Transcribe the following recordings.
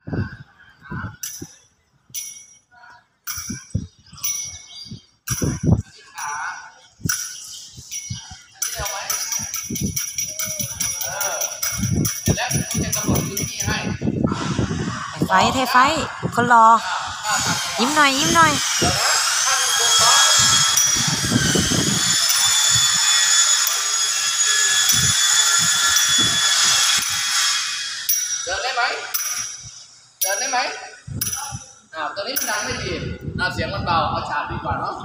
ไฟเทไฟคนรอยิ้มหน่อยยิ้มหน่อยเดินได้ไหมเดินได้ไหมตัวนี้มันดังไม่ดีเสียงมันเบาเอาฉาบดีกว่าเนาะ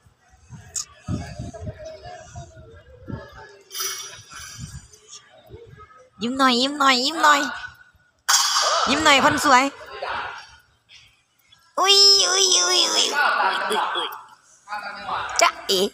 ยิ้มหน่อยยิ้มหน่อยยิ้มหน่อยยิ้มหน่อยคนสวยอุ้ยอุ้ยอุ้ยอุ้ยจ๊ะเอ๋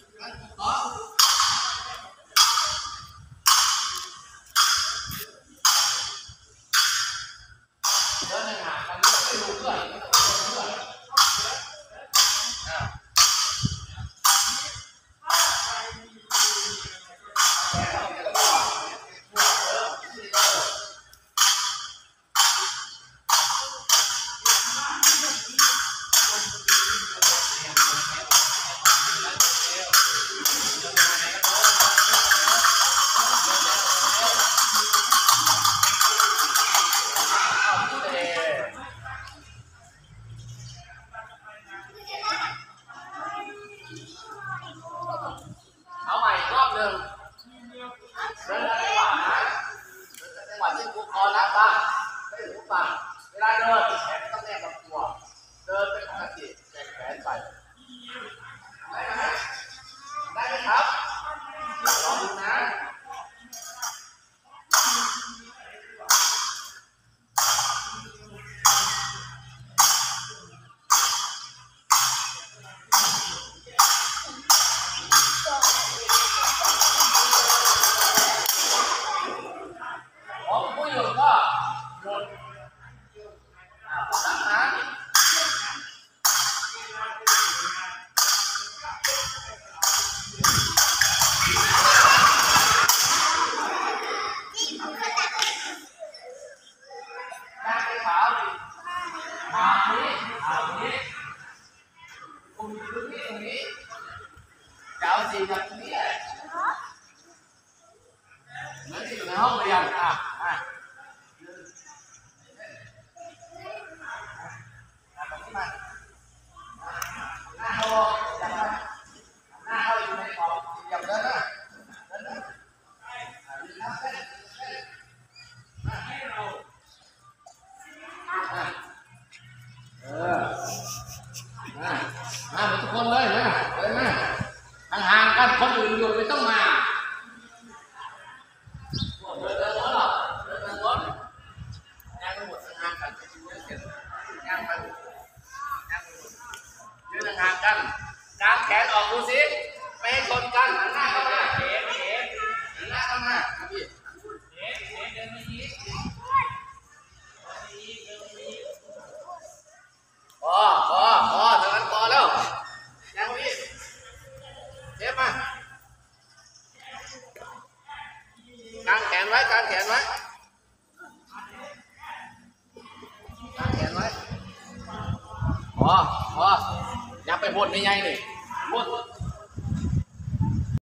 เอาใหม่รอบหนึ่งเดินได้กว่านะจังหวะที่กูคอรับบ้างไม่หูฟังเวลาเดินแขนต้องแนบกับตัวเดินเป็นปกติแขนแขนไปได้ไหมได้ไหมครับลองดูนะจริงแบบนี้เหมือนที่อยู่ในห้องเรียนหน้าเข้าอยู่ในกรอบอย่างนั้นนะมาทุกคนเลยนะเลยนะห่างๆกันคนอื่นอยู่ไม่ต้องมาเดินรถหรอเดินรถย่างไปหมดห่างกันย่างไปยืนห่างกันกางแขนออกดูสิไม่ให้ชนกันหันหน้าเข้ามาหันหน้าเข้ามาพี่เดินไปยีพอทางนั้นพอแล้วยังพี่เจ็บมากางแขนไว้กางแขนไว้กางแขนไว้พออย่าไปบดในใหญ่เลยบด